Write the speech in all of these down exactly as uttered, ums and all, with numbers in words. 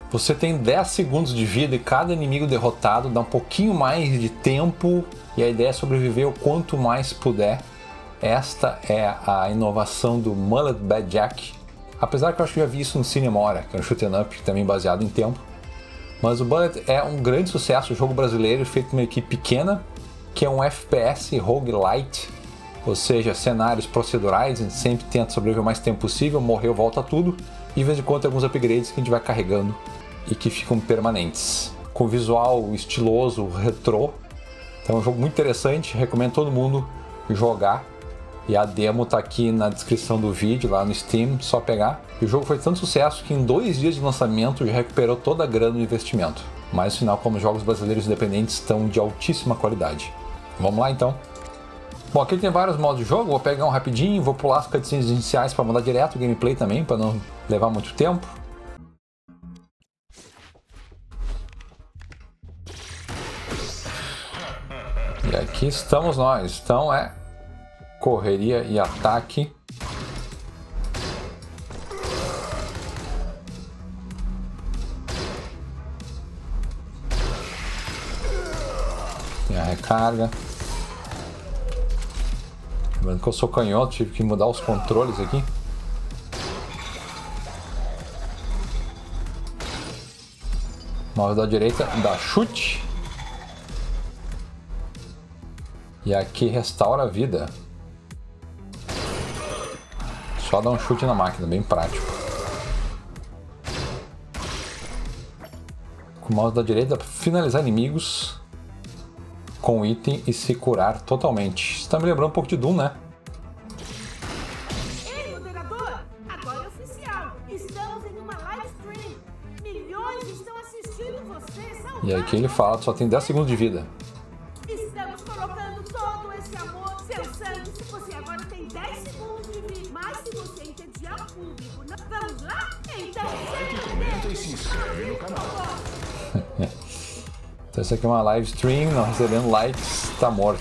Você tem dez segundos de vida e cada inimigo derrotado dá um pouquinho mais de tempo e a ideia é sobreviver o quanto mais puder. Esta é a inovação do Mullet Bad Jack. Apesar que eu acho que já vi isso no Cinemora, que é um shoot 'em up também baseado em tempo. Mas o Bullet é um grande sucesso, um jogo brasileiro feito por uma equipe pequena, que é um F P S roguelite, ou seja, cenários procedurais, a gente sempre tenta sobreviver o mais tempo possível, morreu, volta tudo, e de vez em quando tem alguns upgrades que a gente vai carregando e que ficam permanentes. Com visual estiloso, retrô, então é um jogo muito interessante, recomendo todo mundo jogar. E a demo tá aqui na descrição do vídeo, lá no Steam, só pegar. E o jogo foi de tanto sucesso que em dois dias de lançamento já recuperou toda a grana do investimento. Mas afinal, como os jogos brasileiros independentes estão de altíssima qualidade. Vamos lá então. Bom, aqui tem vários modos de jogo, vou pegar um rapidinho, vou pular as cutscenes iniciais para mandar direto o gameplay também, para não levar muito tempo. E aqui estamos nós, então é correria e ataque. E a recarga. Lembrando que eu sou canhoto, tive que mudar os controles aqui. Mouse da direita dá chute. E aqui restaura a vida. Só dar um chute na máquina, bem prático. Com o mouse da direita dá para finalizar inimigos com item e se curar totalmente. Isso tá me lembrando um pouco de Doom, né? Ei, moderador! Agora é oficial! Estamos em uma live stream! Milhões estão assistindo você! E aqui ele fala, só tem dez segundos de vida. Estamos colocando todo esse amor, seu sangue, se você agora tem dez segundos de vida. Mas se você entediar o público, não vamos lá? Então, like, comenta e se inscreve no canal. Então isso aqui é uma live stream, não recebendo likes, tá morto.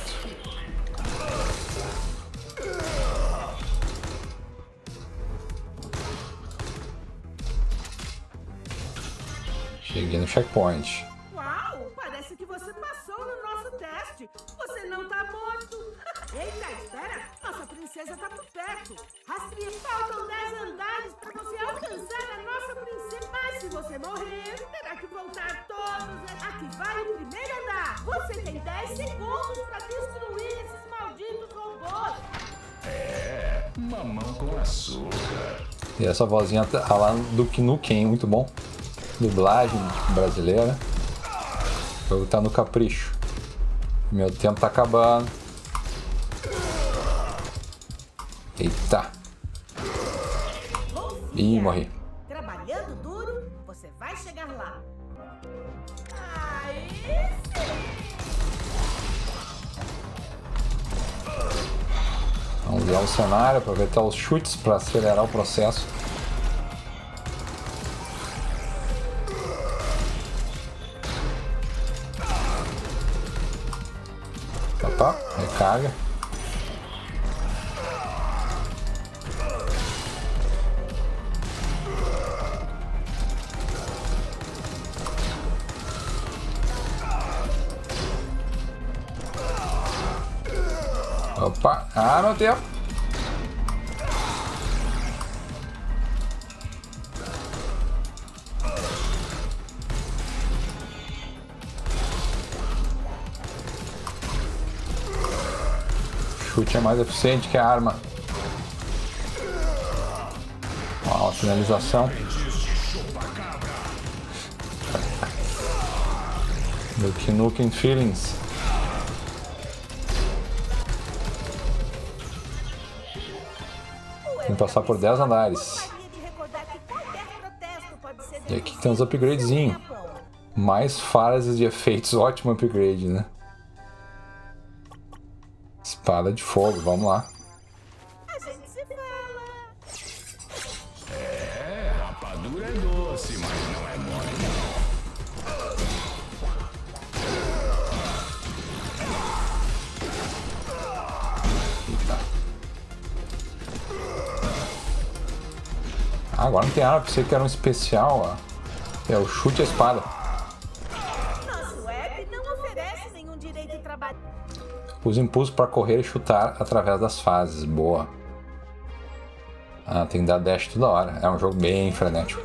Cheguei no checkpoint. Uau! Parece que você passou no nosso teste. Você não tá morto. Eita, espera! Nossa princesa tá por perto. Rastreia. Faltam dez andares pra você alcançar a nossa princesa. Mas se você morrer, terá que voltar todos. Aqui vai o primeiro andar. Você tem dez segundos pra destruir esses malditos robôs. É, mamão com açúcar. E essa vozinha tá lá do Duke Nukem, muito bom. Dublagem brasileira. O jogo tá no capricho. Meu tempo tá acabando. Eita. Ih, morri. Trabalhando duro, você vai chegar lá. Aí sim! Vamos usar o cenário, aproveitar os chutes para acelerar o processo. Opa, recarga. Opa, ah, meu tempo. Chute é mais eficiente que a arma. Ó, a finalização. Duke Nukem Feelings. Tem que passar por dez andares. E aqui tem uns upgradezinhos. Mais fases de efeitos, ótimo upgrade, né? Espada de fogo, vamos lá. A gente se fala. É, rapadura é doce, mas não é mole, não. Eita. Ah, agora não tem arma, pensei que era um especial, ó. É o chute a espada. Nosso app não oferece nenhum direito de trabalho. Use impulso para correr e chutar através das fases. Boa. Ah, tem que dar dash toda hora. É um jogo bem frenético.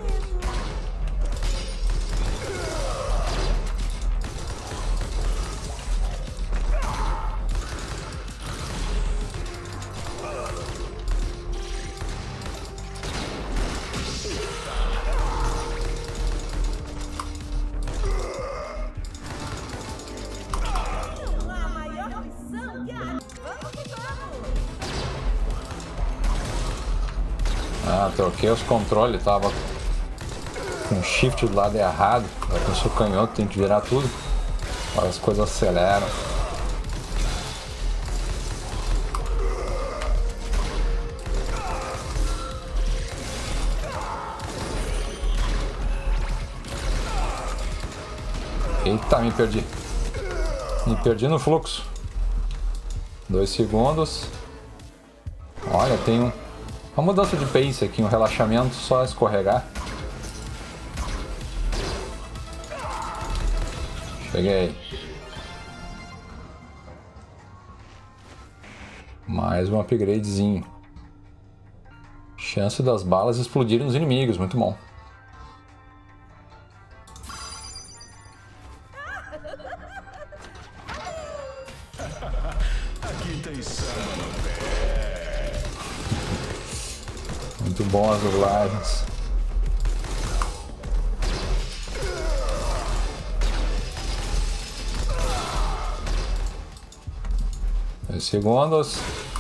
A maior missão que a... Vamos que vamos! Ah, troquei os controles. Tava com shift do lado errado. Eu sou canhoto, tem que virar tudo. Agora as coisas aceleram. Eita, me perdi. Me perdi no fluxo. Dois segundos. Olha, tem um, uma mudança de pace aqui, um relaxamento, só escorregar. Cheguei. Mais um upgradezinho. Chance das balas explodirem nos inimigos, muito bom. Aqui tem samba no pé. Muito bom as dublagens. Dois segundos.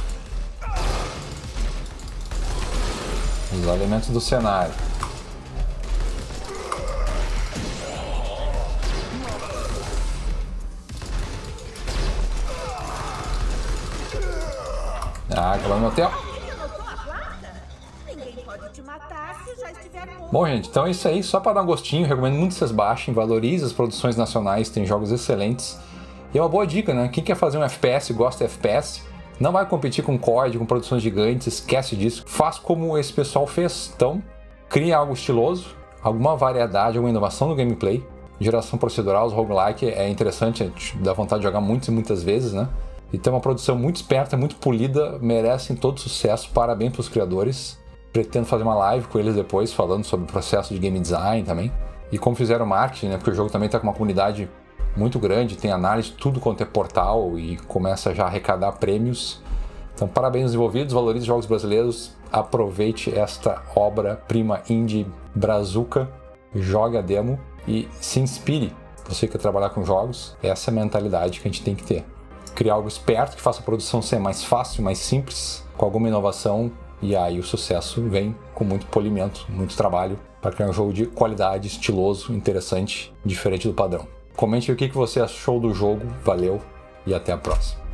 Os elementos do cenário. Ah, acabou meu tempo. Anotou a placa? Ninguém pode te matar se já estiver morto. Bom, gente, então é isso aí. Só para dar um gostinho, recomendo muito que vocês baixem, valorizem as produções nacionais, tem jogos excelentes. E é uma boa dica, né? Quem quer fazer um F P S, gosta de F P S, não vai competir com C O D, com produções gigantes, esquece disso. Faz como esse pessoal fez. Então, crie algo estiloso, alguma variedade, alguma inovação no gameplay. Geração procedural, os roguelike é interessante, dá vontade de jogar muitas e muitas vezes, né? E tem uma produção muito esperta, muito polida, merecem todo sucesso, parabéns para os criadores. Pretendo fazer uma live com eles depois, falando sobre o processo de game design também. E como fizeram marketing, né? Porque o jogo também está com uma comunidade muito grande, tem análise, tudo quanto é portal e começa já a arrecadar prêmios. Então, parabéns aos envolvidos, valorize jogos brasileiros, aproveite esta obra-prima indie brazuca, jogue a demo e se inspire. Você que quer trabalhar com jogos, essa é a mentalidade que a gente tem que ter. Criar algo esperto que faça a produção ser mais fácil, mais simples, com alguma inovação, e aí o sucesso vem com muito polimento, muito trabalho para criar um jogo de qualidade, estiloso, interessante, diferente do padrão. Comente o que você achou do jogo, valeu e até a próxima.